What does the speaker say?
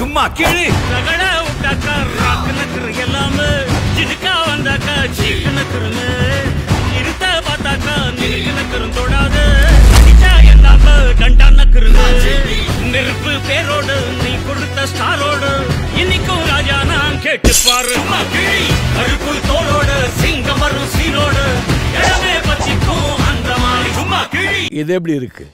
சும்மா கிழி ரகட விட்டாக்கா ராக்குனக்குரு எல்லாமே சிடுக்கா வந்தாக்கா சீக்கனக்குருன்னு இருத்த பார்த்தாக்கா நிறுக்கனக்குரும் தொடாது அடிச்சா எல்லாமே டண்டானக்குருன்னு நெருப்பு பேரோடு நீ கொடுத்த ஸ்டாரோடு இன்னைக்கும் ராஜா நான் கேட்டு பாரு கருப்பு தோளோடு சிங்கம் வரும் சீரோடு இடமே பத்திக்கும் அந்த மாதிரி சும்மா கிழி. இது எப்படி இருக்கு?